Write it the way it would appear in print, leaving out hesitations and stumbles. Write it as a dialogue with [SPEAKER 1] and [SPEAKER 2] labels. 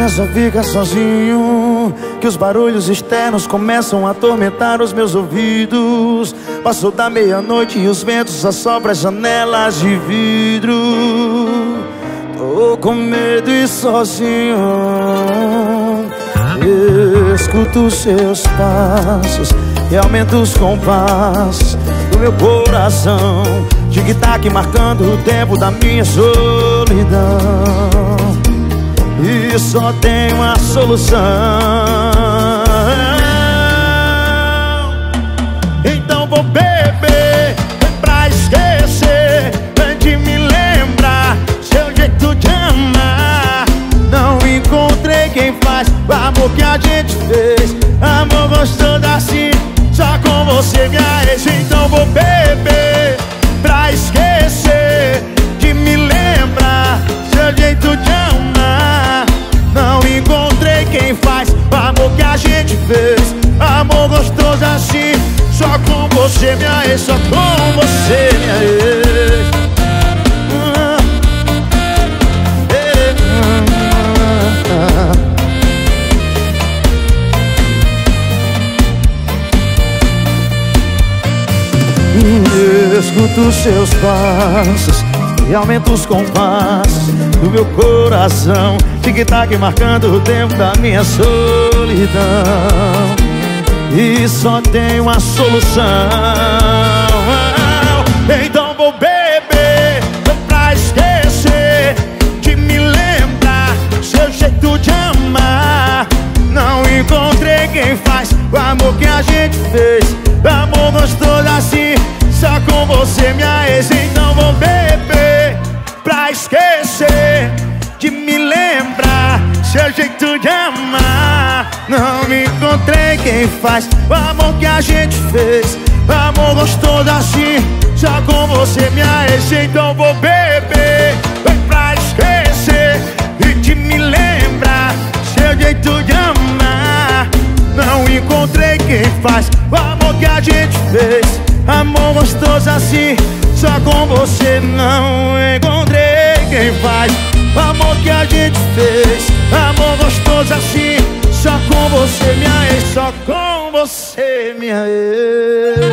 [SPEAKER 1] só fica sozinho, que os barulhos externos começam a atormentar os meus ouvidos. Passou da meia-noite e os ventos assopram as janelas de vidro. Tô com medo e sozinho, escuto os seus passos e aumento os compassos do meu coração. Tic-tac marcando o tempo da minha solidão. E só tem uma solução. Então vou beber pra esquecer, de me lembrar seu jeito de amar. Não encontrei quem faz o amor que a gente fez. Amor gostoso assim, só com você minha ex. Então vou beber pra esquecer, de me lembrar seu jeito de amar. Não encontrei quem faz o amor que a gente fez. Amor gostoso assim, só com você minha ex. Só com você minha ex. Escuto os seus passos e aumento os compassos do meu coração. Tic-tac marcando o tempo da minha solidão. E só tem uma solução. Então vou beber pra esquecer, de me lembrar seu jeito de amar. Não encontrei quem faz o amor que a gente fez. Amor gostoso assim, só com você minha ex. Então vou beber pra esquecer, de me lembrar seu jeito de amar. Não encontrei quem faz o amor que a gente fez. Amor gostoso assim, só com você minha ex. Então vou beber pra esquecer e de me lembrar seu jeito de amar. Não encontrei quem faz o amor que a gente fez. Amor gostoso assim, só com você. Não encontrei quem faz o amor que a gente fez. Amor gostoso assim, só com você minha ex. Só com você minha ex.